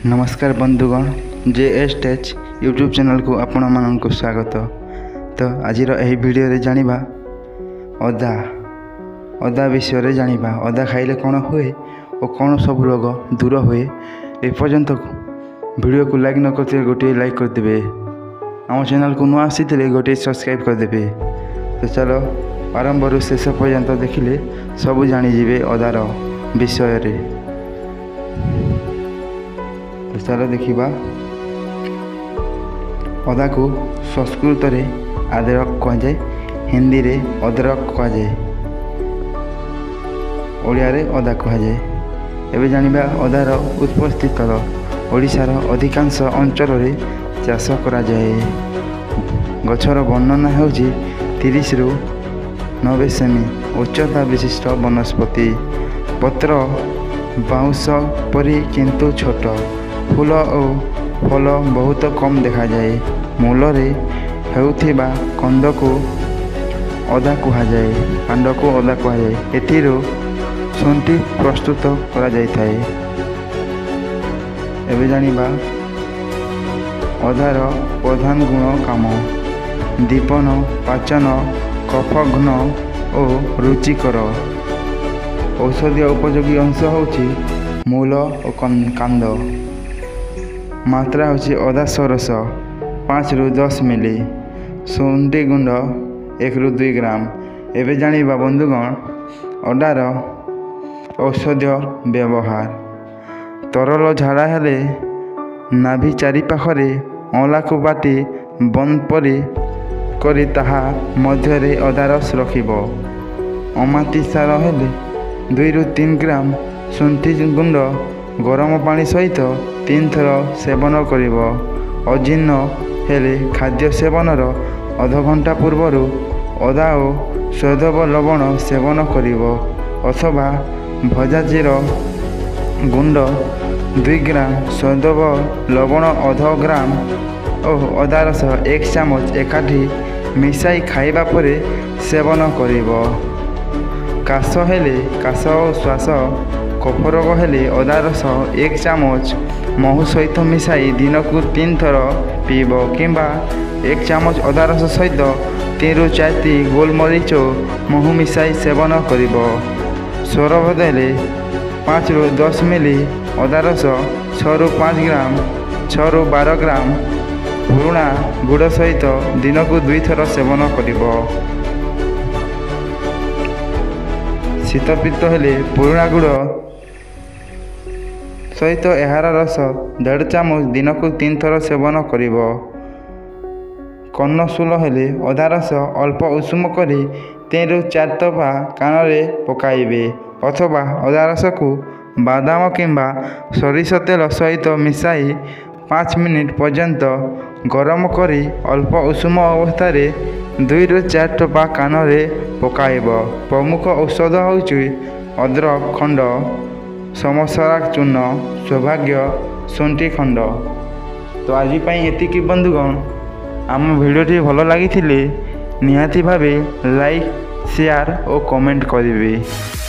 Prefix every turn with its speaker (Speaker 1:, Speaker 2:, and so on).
Speaker 1: नमस्कार बंधुगण JSTech YouTube channel को आपण मानक स्वागत। तो आज वीडियो रे जानिबा अदा विषय रे जानिबा अदा खाइले कौन हुए और कौन सब रोग दूर हुए। ए पर्यंत वीडियो को लाइक न करते गोटे लाइक कर देबे, आम चैनल को नुआ आसी गोटे सब्सक्राइब कर देबे। तो चलो आरंभ रु शेष पर्यंत देखिले सब जानिजे अदार विषय रे। तो चलो देखिबा अदा को संस्कृत रे अदरक कह जाए, हिंदी रे अदरक कह जाए, ओडिया रे अदा कह जाए। एबे जानिबा अदार उत्पत्ति स्थल ओडिशार अधिकांश अंचल रे चाष करा जाए। गछर वर्णना हेउची 30 रु 90 सेमी उच्चता विशिष्ट वनस्पति। पत्र बाउंश परी किंतु छोट, फूल और फल बहुत कम देखा जाए। मूल रे हेउथिबा कंद को अदा कहा जाए, कांड को अदा कहा जाए। एथिरो शुंठी प्रस्तुत करा जाय थाए। एबे जानिबा अदार प्रधान गुण काम दीपन, पाचन, कफघ्न और रुचिकर। औषधीय उपयोगी अंश होची मूल और कांद। मात्रा होची अदा सरस 5 रु 10 मिली, शुंठी गुंड 1 रु 2 ग्राम। एबे जानिबा बंधुगण अदार औषधीय व्यवहार। तरल झाड़ा हेले नाभि चारि पाखरे अँला को बाटी बंद परी करी ताहा मध्य रे अदा रस रखिबो। अमाती सार हेले 2 रु 3 ग्राम शुंठी गुंड गरम पानी सहित 3 थर सेवन करिबो। अजीर्ण हेले खाद्य सेवनर अध घंटा पूर्वर अदा और सैंधव लवण सेवन करिबो, अथवा भजाजीर गुंड 2 ग्राम, सैंधव लवण अध ग्राम और अदा रस 1 चामच एकाठी मिसाई खाइबा परे सेवन करिबो। काश हेले काश और श्वास कफ रोग हेले अदा रस 1 चामच महू सहित मिसाई दिन को 3 थर पीब, किंबा 1 चामच अदा रस सहित 3 रु 4 टी गोलमरीच महू मिसाई सेवन करिब। स्वर बदले 5 रु 10 मिली अदा रस 6 रु 5 ग्राम, 6 रु 12 ग्राम पुराणा गुड़ सहित दिन को 2 थर सेवन करिब। शीतपित्त हेले पुराणा गुड़ सहित एहार रस 1.5 चामच दिन को 3 थर सेवन करिब। कर्णशूल हेले अदा रस अल्प उषुम करी 3 रु 4 टपा कान रे पकाइबे, अथवा अदा रस को बादाम किंबा सरिष तेल सहित मिसाई 5 मिनिट पर्यंत गरम करी अल्प उषुम अवस्था रे 2 रु 4 टपा कान रे पकाइब। प्रमुख औषध होउची अदरक खंड, समसरा चूर्ण, सौभाग्य, शुंठी खंड। तो आज एतिकी बंधुगण, आम भिडियोटी भल लगी निहाती भावे लाइक, शेयर और कमेंट करेंगे।